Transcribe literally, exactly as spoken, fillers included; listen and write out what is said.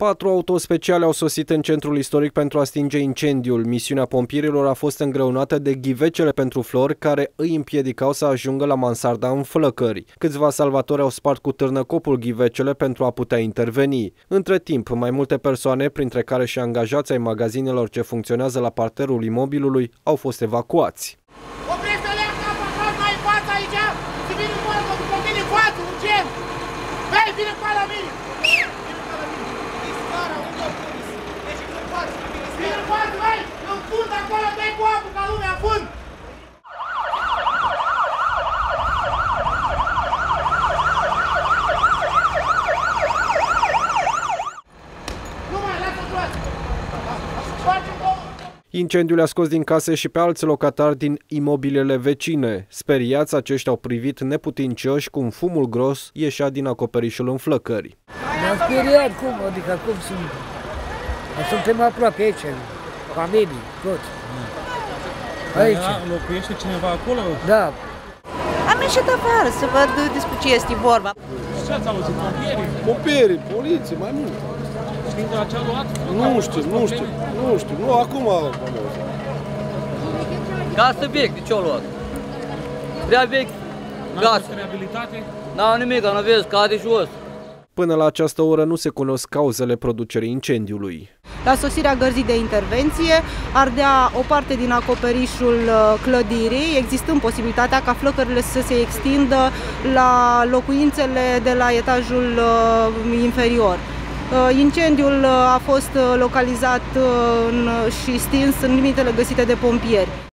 Patru autospeciale au sosit în centrul istoric pentru a stinge incendiul. Misiunea pompierilor a fost îngreunată de ghivecele pentru flori care îi împiedicau să ajungă la mansarda în flăcări. Câțiva salvatori au spart cu târnă copul ghivecele pentru a putea interveni. Între timp, mai multe persoane, printre care și angajați ai magazinelor ce funcționează la parterul imobilului, au fost evacuați. Oprește-le acasă, acasă, mai în față aici! Și vine cu ăla, după mine în față, urgent! Hei, vine cu la mine! Vine cu la mine! Iscara, unde-o pus? Deci în față, vine în față, hai! În fund acolo, dai cu apă ca lumea, în fund! Nu mai, lasă toate! Facem două! Incendiul a scos din case și pe alți locatari din imobilele vecine. Speriați, aceștia au privit neputincioși cum fumul gros ieșea din acoperișul în flăcări. Ne-am speriat, cum? Adică cum sunt? Suntem aproape aici, familii, toți. Aici. Locuiește cineva acolo? Da. Am ieșit afară să văd despre ce este vorba. Ce ați auzit? Pompierii? Pompierii, poliție, mai mult. Știți de la ce a luat? Nu știu, nu știu, nu știu, nu, acum am auzit. Casă vechi, de ce-o luat? Prea vechi, casă. N-a reabilitate? N-au nimic, nu vezi, cade jos. Până la această oră nu se cunosc cauzele producerii incendiului. La sosirea gărzii de intervenție ardea o parte din acoperișul clădirii, existând posibilitatea ca flăcările să se extindă la locuințele de la etajul inferior. Incendiul a fost localizat și stins în limitele găsite de pompieri.